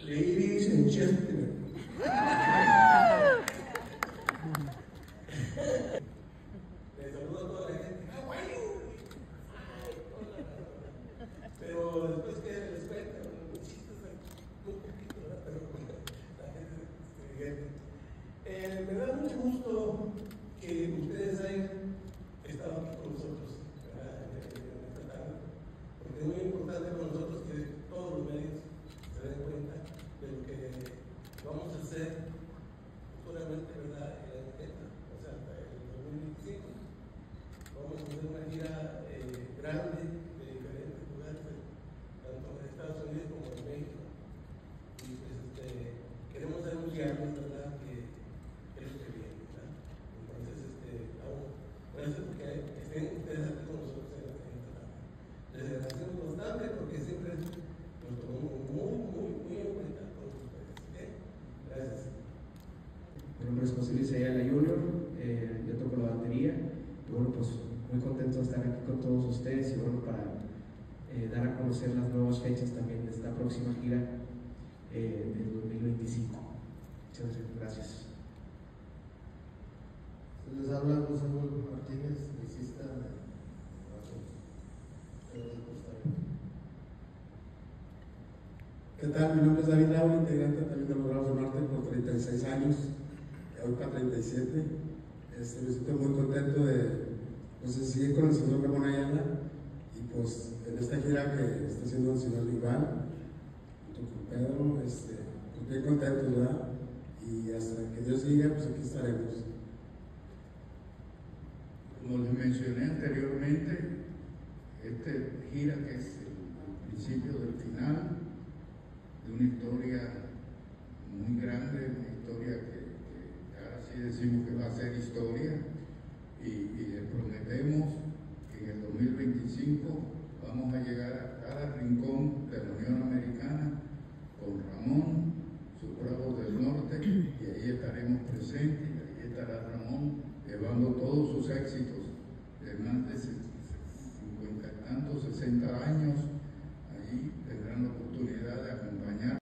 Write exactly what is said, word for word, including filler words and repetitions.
Ladies and gentlemen. Les saludo a toda la gente. How are you? Pero después que les cuento los chistes un poquito, ¿verdad? Pero la gente se divierte. Eh, me da mucho gusto que ustedes hayan estado aquí con nosotros, ¿verdad? En esta tarde, porque es muy importante para nosotros que todos los medios se den cuenta de lo que vamos a hacer futuramente, ¿verdad? En la agenda, o sea, hasta el dos mil veinticinco. Vamos a hacer una gira eh, grande de diferentes lugares, tanto en Estados Unidos como en México. Y pues este, queremos anunciarles, ¿verdad?, que es lo que viene, ¿verdad? Entonces, este, vamos, gracias porque estén ustedes aquí con nosotros en esta tarde. Les agradecemos bastante porque siempre nos tomamos muy, muy, muy en cuenta todos ustedes. ¿Okay? Gracias. Mi nombre es José Luis Ayala Junior, eh, yo toco la batería y bueno, pues muy contento de estar aquí con todos ustedes y bueno, para eh, dar a conocer las nuevas fechas también de esta próxima gira eh, del dos mil veinticinco. Muchas gracias. Se les habla José Luis Martínez, bassista de Costa Rica. ¿Qué tal? Mi nombre es David Laura, integrante también de los Bravos del Norte por treinta y seis años, hoy para treinta y siete. Este, me siento muy contento de pues, seguir con el señor Ramón Ayala y pues en esta gira que está haciendo el señor Iván, junto con Pedro, este, pues bien contentos, ¿verdad? Y hasta que Dios diga, pues aquí estaremos. Como les mencioné anteriormente, esta gira que es el principio del final de una historia muy grande, una historia que, que ahora sí decimos que va a ser historia, y, y les prometemos que en el dos mil veinticinco vamos a llegar a cada rincón de la Unión Americana con Ramón, sus Bravos del Norte, y ahí estaremos presentes, y ahí estará Ramón llevando todos sus éxitos de más de cincuenta y tantos, sesenta años allí